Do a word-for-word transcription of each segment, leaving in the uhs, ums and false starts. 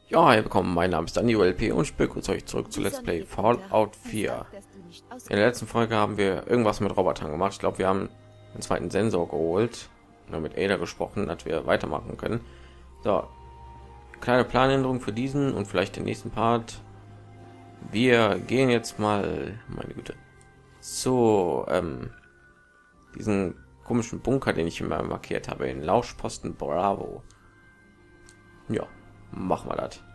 Ja, hey, willkommen, mein Name ist Dani U L P und ich begrüße euch zurück zu Let's Dieser Play Navigator Fallout uns vier. sagt, dass du nicht In der ausgebildet letzten Folge haben wir irgendwas mit Robotern gemacht. Ich glaube, wir haben den zweiten Sensor geholt und mit Ada gesprochen, dass wir weitermachen können. So, kleine Planänderung für diesen und vielleicht den nächsten Part. Wir gehen jetzt mal, meine Güte, zu ähm, diesen komischen Bunker, den ich immer markiert habe, in Lauschposten Bravo. Ja, machen wir das.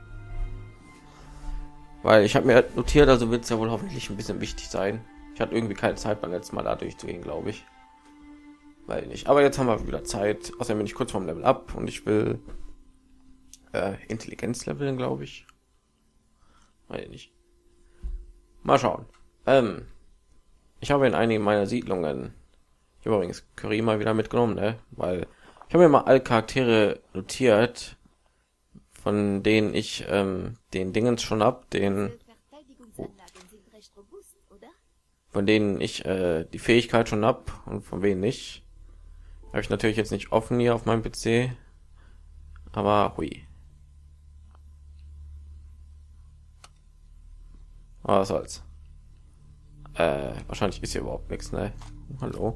Weil ich habe mir notiert, also wird es ja wohl hoffentlich ein bisschen wichtig sein. Ich hatte irgendwie keine Zeit beim letzten Mal da durchzugehen, glaube ich. Weil nicht. Aber jetzt haben wir wieder Zeit. Außerdem bin ich kurz vorm Level up und ich will äh, Intelligenz leveln, glaube ich. Weiß ich nicht. Mal schauen. Ähm, ich habe in einigen meiner Siedlungen, ich habe übrigens Curry mal wieder mitgenommen, ne? Weil ich habe mir mal alle Charaktere notiert, von denen ich ähm, den Dingens schon hab, den, Diese Verteidigungsanlagen sind recht robust, oder? von denen ich äh, die Fähigkeit schon hab und von wem nicht. Habe ich natürlich jetzt nicht offen hier auf meinem P C, aber hui. Aber was soll's. Äh, wahrscheinlich ist hier überhaupt nichts, ne? Hallo.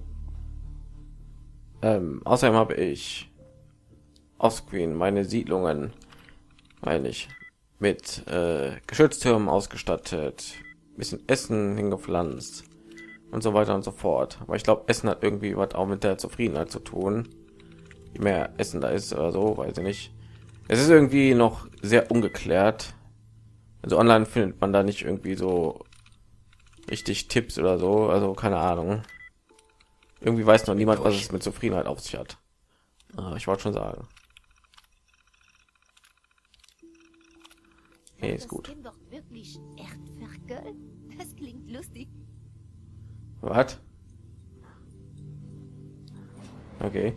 Ähm, außerdem habe ich Offscreen meine Siedlungen, meine ich, mit äh, Geschütztürmen ausgestattet, bisschen Essen hingepflanzt und so weiter und so fort. Aber ich glaube, Essen hat irgendwie was auch mit der Zufriedenheit zu tun. Je mehr Essen da ist oder so, weiß ich nicht. Es ist irgendwie noch sehr ungeklärt. Also online findet man da nicht irgendwie so richtig Tipps oder so, also keine Ahnung. Irgendwie weiß noch Bin niemand, was es durch. mit Zufriedenheit auf sich hat. Ah, ich wollte schon sagen. War Hey, ist das gut. Kennwort wirklich Erdferkel? Das klingt lustig. Was? Okay.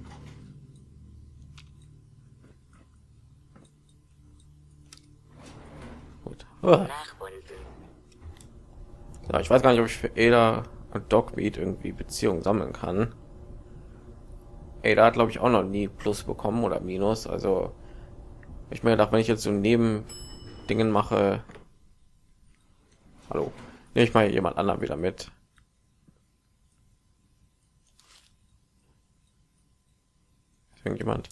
Gut. Ah. Nach unten. So, ich weiß gar nicht, ob ich für Ada und Dogmeat irgendwie Beziehungen sammeln kann. Ada hat, glaube ich, auch noch nie Plus bekommen oder Minus. Also, ich mir gedacht, wenn ich jetzt so neben Dingen mache, hallo, nehme ich mal jemand anderen wieder mit. Ist irgendjemand?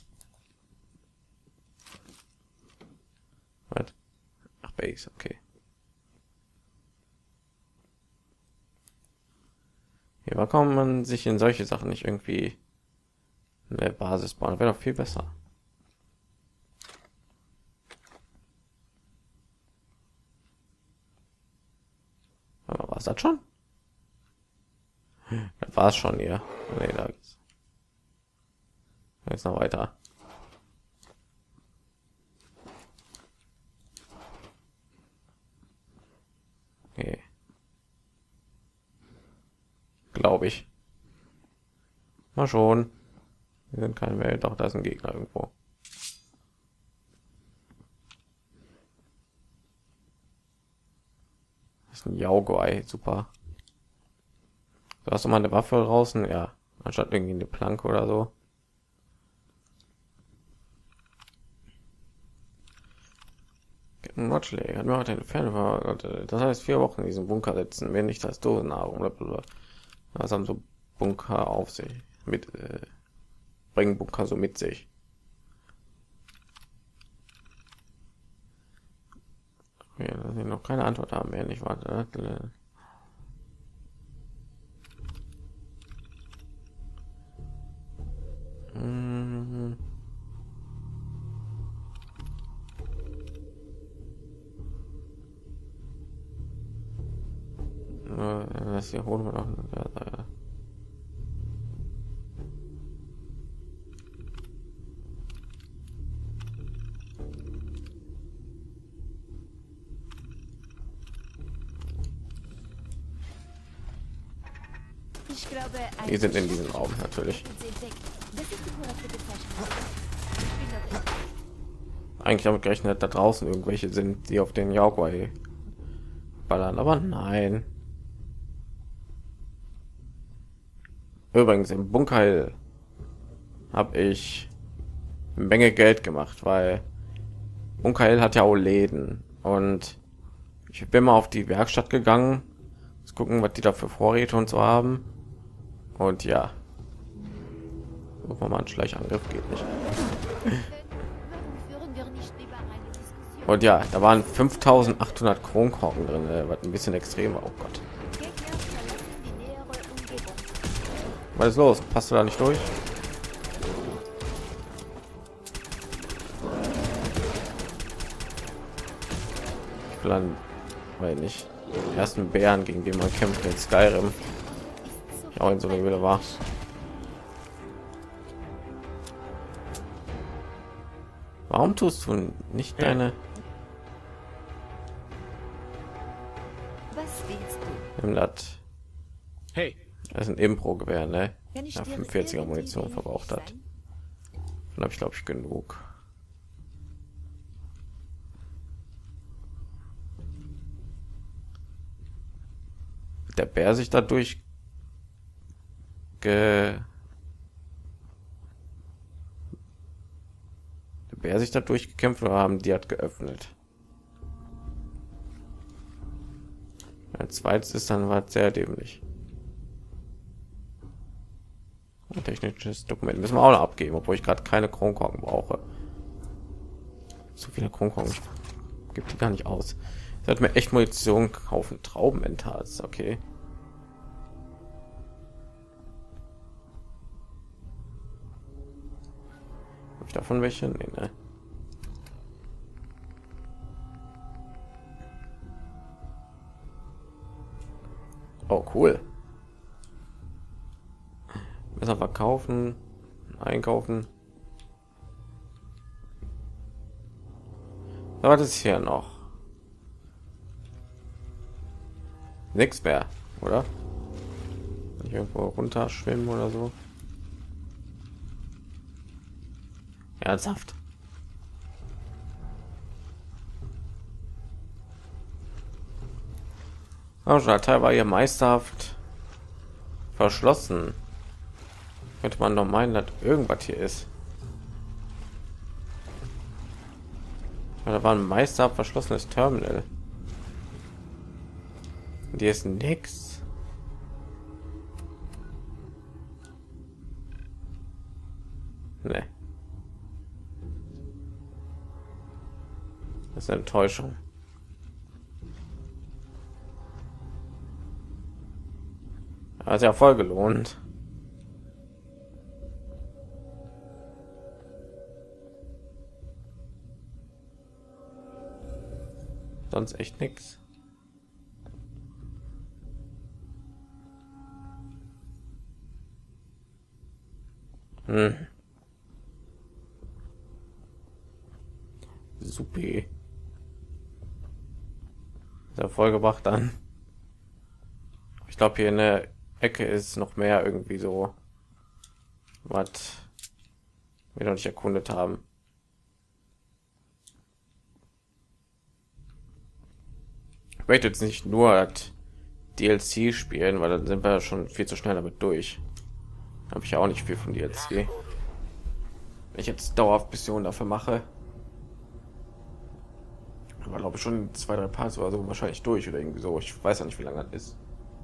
Was? Ach, Base, okay. Ja, warum kann man sich in solche Sachen nicht irgendwie eine Basis bauen? Wäre doch viel besser. Aber war es das schon? Das war es schon hier. Nee, da geht's. Jetzt noch weiter. Okay. Glaube ich. Mal schon. Wir sind keine Welt, doch da ist ein Gegner irgendwo. Das ist ein Yaoguai, super. Du hast du mal eine Waffe draußen? Ja. Anstatt irgendwie eine Planke oder so. Captain Watchley hat mir heute eine Ferne ver- Das heißt vier Wochen in diesem Bunker sitzen, wenn nicht das Dosennahrung. Blablabla. Das haben so Bunker auf sich. Mit, äh, bringen Bunker so mit sich. Okay, dass ich noch keine Antwort haben werden. Ich warte. Mhm. Äh, Das hier holen wir noch. Ja, ja. Ich glaube, ein Die sind in diesem Raum Schatten natürlich. hat uns entdeckt. Das ist die korrekte Bezeichnung. Ich bin noch da. Eigentlich damit gerechnet, da draußen irgendwelche sind, die auf den Yaoguai ballern, aber nein. Übrigens im Bunker habe ich eine Menge Geld gemacht, weil Unkael hat ja auch Läden und ich bin mal auf die Werkstatt gegangen, zu gucken, was die da für Vorräte und so haben. Und ja, gucken wir mal, ein Schleichangriff geht nicht. Warum führen wir nicht lieber eine Diskussion? Und ja, da waren fünftausendachthundert Kronkorken drin, äh, was ein bisschen extrem war. Oh Gott, Gegner verlassen die nähere Umgebung. was ist los? Passt du da nicht durch? Ich will dann, weil nicht, den ersten Bären, gegen den man kämpft in Skyrim, ich auch in so einer Höhle war. Warum tust du nicht deine Was willst du? im Lat? Hey, Das ist ein Impro-Gewehr, ne? Kann ich Ja, dir fünfundvierziger irgendwie Munition behilflich verbraucht hat. sein? Dann habe ich glaube ich genug. Der Bär sich dadurch ge der Bär sich dadurch gekämpft oder haben die hat geöffnet? Als zweites ist dann was sehr dämlich. Ein technisches Dokument müssen wir auch noch abgeben, obwohl ich gerade keine Kronkorken brauche. So viele Kronkorken gibt die gar nicht aus. Ich sollte mir echt Munition kaufen. Traubenenthals, okay. Habe ich davon welche? Nee, ne. Oh, cool. Besser verkaufen, einkaufen. Da war das hier noch. Nichts mehr, oder? Kann ich irgendwo runter schwimmen oder so? Ernsthaft? Oh, der Teil war hier meisterhaft verschlossen. Könnte man doch meinen, dass irgendwas hier ist. Ja, da war ein meisterhaft verschlossenes Terminal. Und hier ist nix. Nee. Das ist eine Enttäuschung. Hat ja voll gelohnt. Sonst echt nichts. Hm. Supi. Sehr voll gebracht dann. Ich glaube, hier in der Ecke ist noch mehr irgendwie so, was wir noch nicht erkundet haben. Ich möchte jetzt nicht nur das D L C spielen, weil dann sind wir schon viel zu schnell damit durch. Habe ich ja auch nicht viel von D L C. Wenn ich jetzt dauerhaft Missionen dafür mache, aber glaube ich schon zwei, drei Parts oder so wahrscheinlich durch oder irgendwie so. Ich weiß ja nicht, wie lange das ist.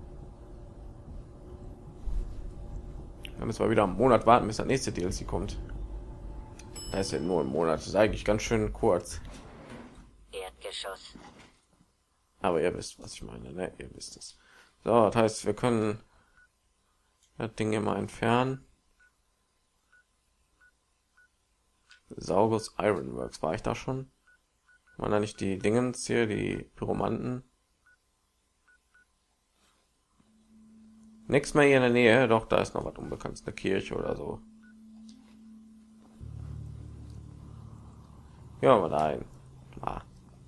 Dann müssen wir wieder einen Monat warten, bis der nächste D L C kommt. Da ist ja nur ein Monat. Das ist eigentlich ganz schön kurz. Erdgeschoss. Aber ihr wisst, was ich meine, ne? Ihr wisst es. So, das heißt, wir können das Ding hier mal entfernen. Saugus Ironworks, war ich da schon? Waren da nicht die Dingens hier, die Pyromanten? Nichts mehr hier in der Nähe, doch da ist noch was Unbekanntes, eine Kirche oder so. Ja, mal da ein. Ah.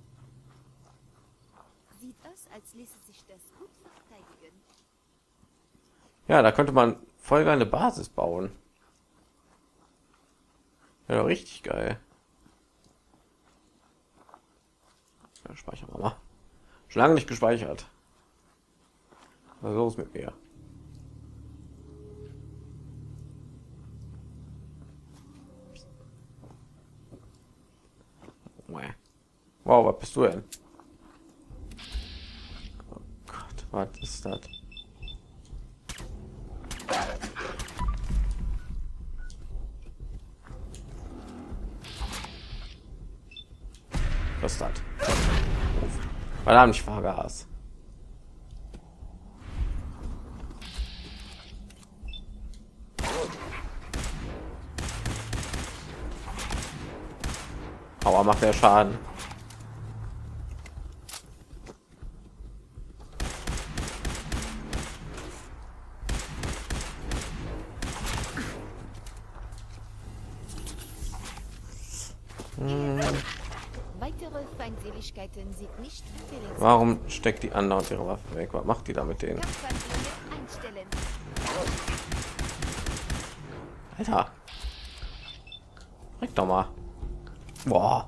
Sieht aus, als ließe sich das gut verteidigen. Ja, da könnte man voll geile Basis bauen. Ja, richtig geil. Ja, speichern wir mal. Schon lange nicht gespeichert. Was ist los mit mir? Wow, was bist du denn? Oh Gott, was ist das? Was ist das? Verdammt, ich Fahrgas. Aber macht der Schaden. Weitere Feindseligkeiten sind nicht empfehlenswert. Warum steckt die andere ihre Waffe weg? Was macht die da mit denen? Kampfhandlungen einstellen. Alter. Reck doch mal. Boah.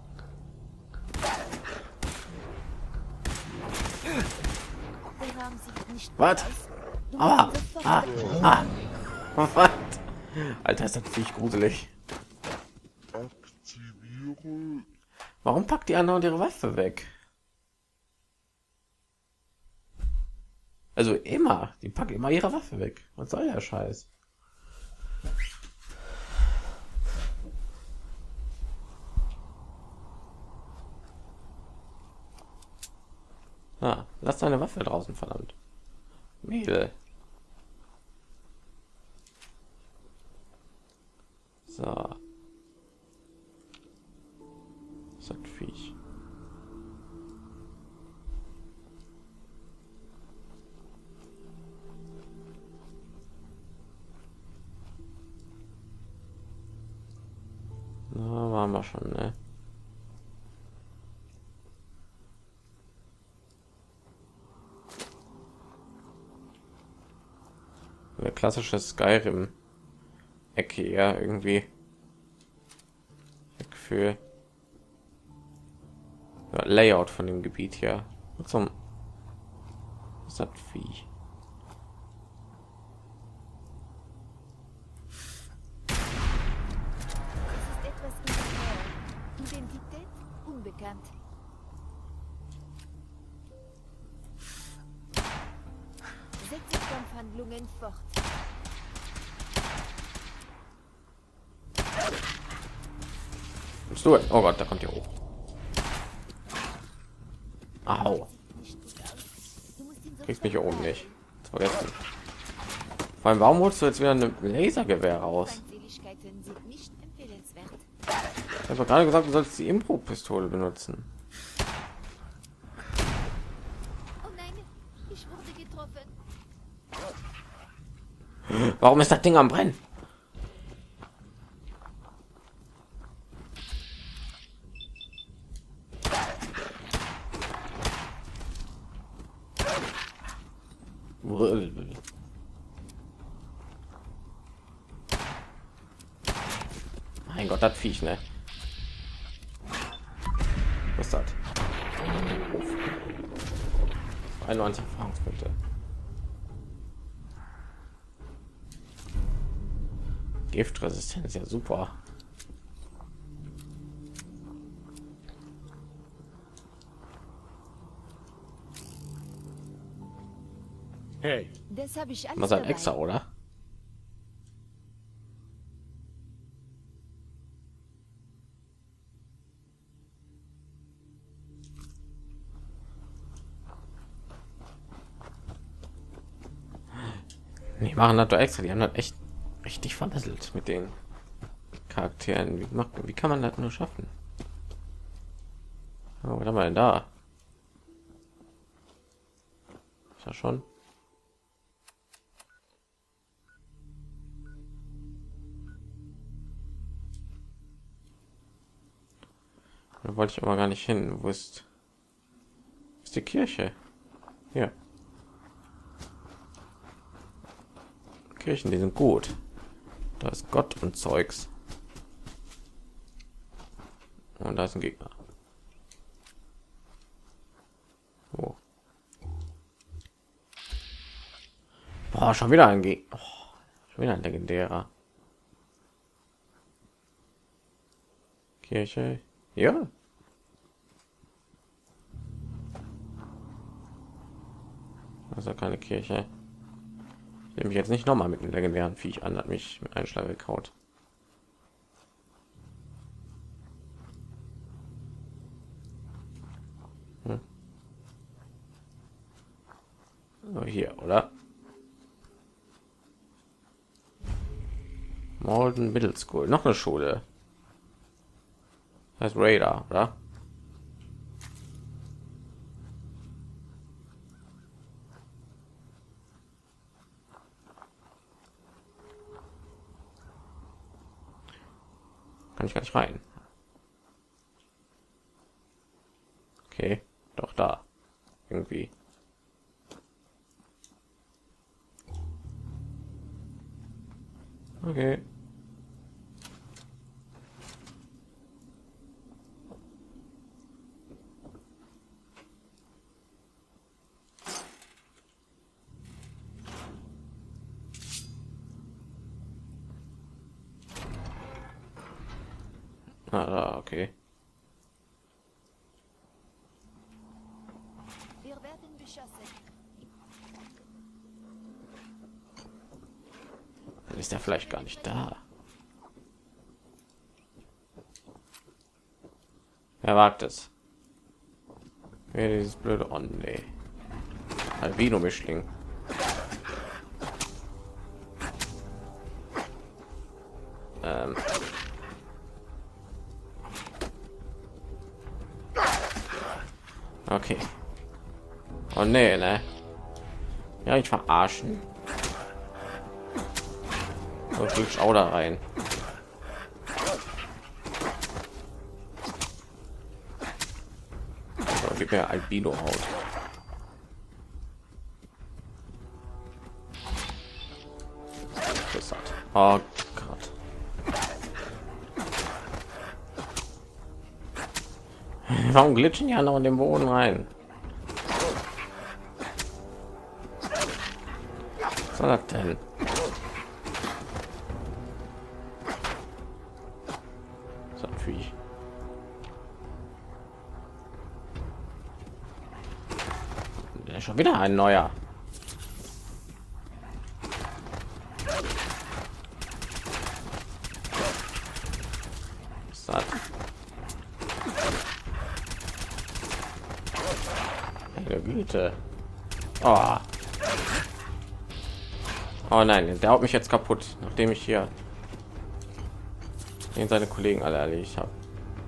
Der Raum sieht nicht Was? gut aus. Du Ah, musst sofort ah, wechseln. ah. Was? Alter, ist das Viech gruselig. Aktiviere Warum packt die andere ihre Waffe weg? Also immer, die packt immer ihre Waffe weg. Was soll der Scheiß? Ah, lass deine Waffe draußen, verdammt. Mädel. So. Was hat Viech? Na, waren wir schon, ne? Eine klassische Skyrim Ecke, ja, irgendwie. Für ja, Layout von dem Gebiet hier. Zum was hat Vieh? Es ist etwas in der Nähe. Identität unbekannt. Setze Kampfhandlungen fort. Bist du? Oh Gott, da kommt ihr hoch. Au. Nicht gut aus. Du musst ihn Kriegst mich hier sofort oben nicht. Das vergessen. Vor allem, warum holst du jetzt wieder ein Lasergewehr raus? Feindseligkeiten sind nicht empfehlenswert. Ich habe gerade gesagt, du sollst die Impro-Pistole benutzen. Oh nein, ich wurde getroffen. Warum ist das Ding am Brennen? Mein Gott, das Viech, ne? Was ist das? einundneunzig Erfahrungspunkte. Giftresistenz, ja super. Hey, Das habe ich alles Was ein dabei. extra, oder? Die machen das doch extra, die haben das echt richtig verbessert mit den Charakteren. Wie, macht, wie kann man das nur schaffen? Oh, was haben wir denn da? Ist das schon? Da wollte ich aber gar nicht hin. Wo ist, ist die Kirche? Ja. Kirchen, die sind gut. Da ist Gott und Zeugs. Und da ist ein Gegner. Oh. Boah, schon wieder ein Gegner. Oh, schon wieder ein legendärer. Kirche. Ja. Also keine Kirche. Ich nehme mich jetzt nicht noch mal mit einem legendären Viech an, hat mich mit einem Schlag gekaut. Hm. Oh, hier, oder? Malden Middle School, noch eine Schule. Das heißt Radar, oder? Kann ich gar nicht rein. Okay, doch da. Irgendwie. Okay. Ah, da, okay. Wir werden beschossen. Dann ist er vielleicht gar nicht da. Wer wagt es? Ja, dieses blöde oh, nee. Albino Mischling. Ähm. Okay. Oh nee, ne? Ja, ich verarschen. So, ich auch da rein. So, gib mir Albino Haut. Das hat. Oh Gott. Warum glitschen ja noch in den Boden rein? Was soll das denn? So ein Viech. Ja, schon wieder ein neuer. Was ist das? Meine Güte. Oh. Oh nein, der haut mich jetzt kaputt, nachdem ich hier den seine Kollegen alle erledigt habe.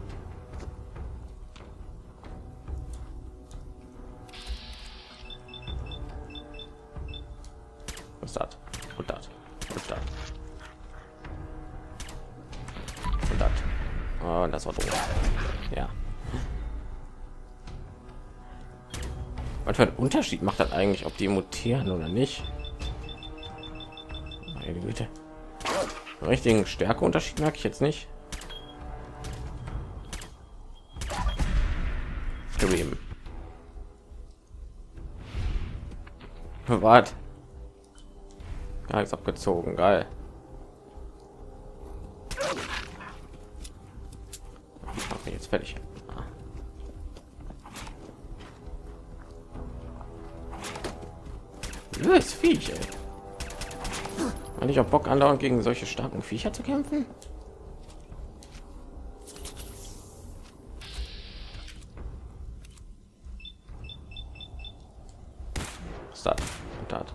Was ist das? Und das. Und das. Und das. Oh, und das war doof. Ja. Was für einen Unterschied macht das eigentlich, ob die mutieren oder nicht? Meine Güte. Einen richtigen Stärkeunterschied merke ich jetzt nicht. Geblieben. Was? Gar nichts abgezogen, geil. Ich mache mich jetzt fertig. Das Viech, ey. Weil ich auch Bock andauernd gegen solche starken Viecher zu kämpfen. Was ist das? Und das.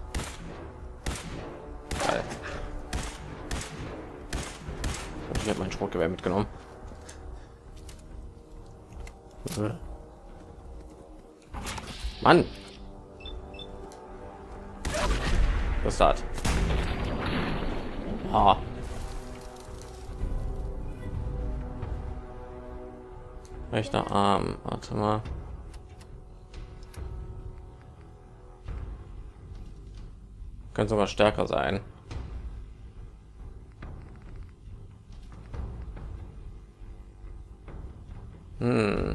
Geil. Ich habe mein Schrotgewehr mitgenommen. Mann. Was ist das? Ah. Rechter Arm, warte mal. Kann sogar stärker sein. Hm.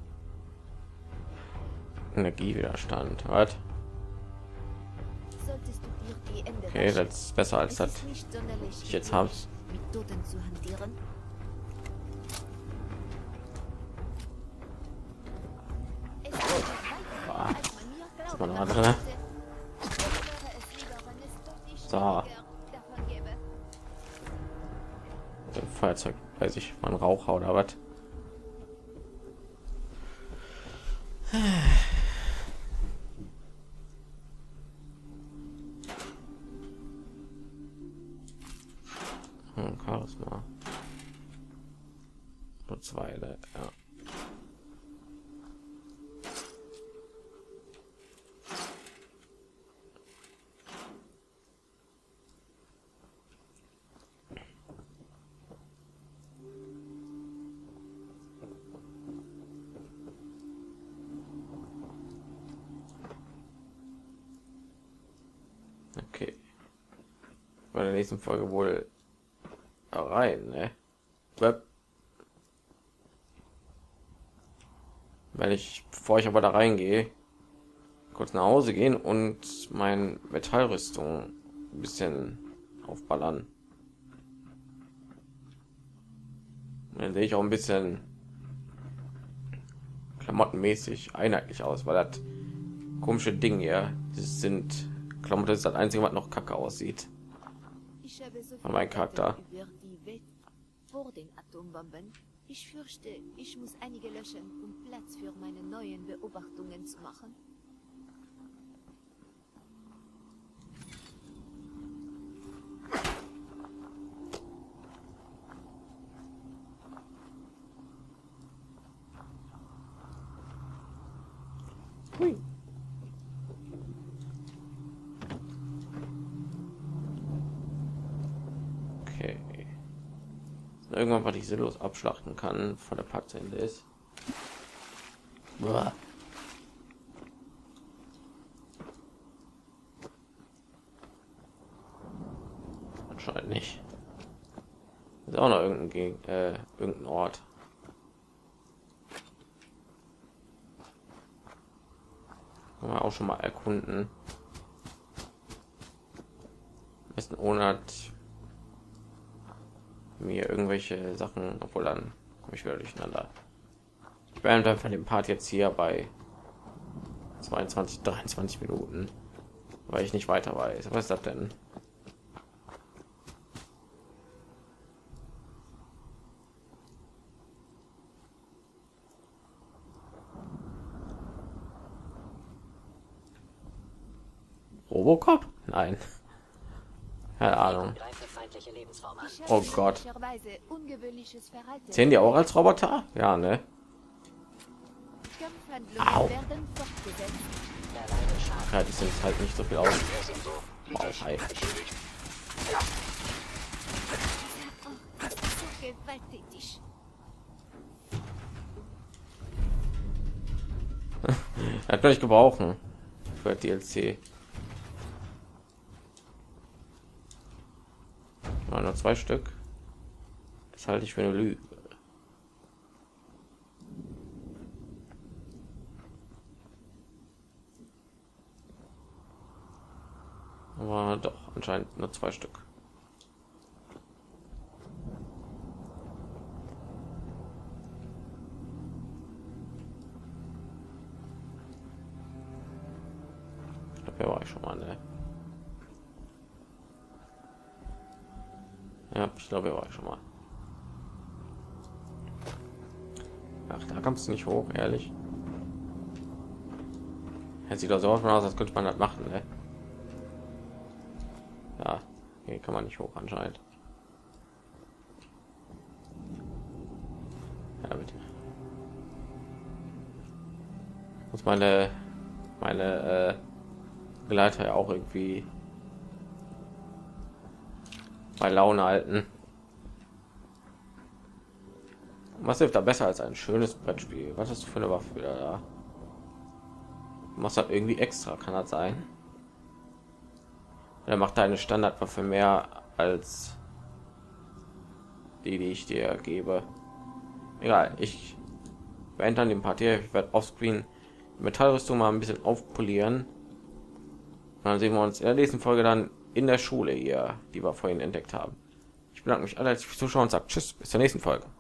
Energiewiderstand, was? Solltest du dir die Ende Okay, das ist besser als Es das ist nicht sonderlich ich jetzt üblich, habe. mit Toten zu hantieren. Es ist weit mehr, Ah. als man mir Ist glauben man noch lassen drin? könnte. So, davon gäbe. ein Feuerzeug, weiß ich, mal ein Raucher oder was. Hm, Charisma. Nur zwei, ja. Okay. Bei der nächsten Folge wohl rein, ne? Web. Wenn ich, bevor ich aber da reingehe, kurz nach Hause gehen und mein Metallrüstung ein bisschen aufballern. Dann sehe ich auch ein bisschen klamottenmäßig einheitlich aus, weil das komische Ding hier, das sind Klamotten, das ist das einzige, was noch kacke aussieht. Ich habe so Von meinem viel Charakter. über die Welt vor den Atombomben. Ich fürchte, ich muss einige löschen, um Platz für meine neuen Beobachtungen zu machen. Hui. Okay. Irgendwann, was ich sinnlos abschlachten kann, vor der Part zu Ende ist. Boah. Anscheinend nicht. Ist auch noch irgendein, Geg äh, irgendein Ort. Kann man auch schon mal erkunden. Am besten ohne mir irgendwelche Sachen, obwohl dann komme ich wieder durcheinander. Ich beende einfach den Part jetzt hier bei zweiundzwanzig, dreiundzwanzig Minuten, weil ich nicht weiter weiß. Was ist das denn? Robocop? Nein. Keine Ahnung. Greife feindliche Lebensform an. Ich Oh habe Gott. möglicherweise ungewöhnliches Verhalten. Zählen die auch als Roboter? Ja, ne? Kampfhandlungen Au. werden fortgesetzt. Erleide Schaden. Ja, die sind halt nicht so viel aus. Wow, hi. Oh, das ist so gewalttätig. Das kann ich gebrauchen für D L C. Mal nur zwei Stück. Das halte ich für eine Lüge. Aber doch, anscheinend nur zwei Stück. Ich glaube, hier war ich schon mal, ne? Ja, ich glaube, hier war ich schon mal. Ach, da kommst du nicht hoch, ehrlich. Es sieht doch so aus, als könnte man das machen, ne? Ja, hier kann man nicht hoch anscheinend. Ja, bitte. Muss meine meine äh, Begleiter ja auch irgendwie bei Laune halten. Was hilft da besser als ein schönes Brettspiel? Was hast du für eine Waffe wieder da? Du machst halt irgendwie extra, kann das sein? Er macht deine Standardwaffe mehr als die, die ich dir gebe. Egal, ich beende dann den Part hier. Ich werde offscreen die Metallrüstung mal ein bisschen aufpolieren. Und dann sehen wir uns in der nächsten Folge dann in der Schule hier, die wir vorhin entdeckt haben. Ich bedanke mich alle fürs Zuschauen und sage Tschüss, bis zur nächsten Folge.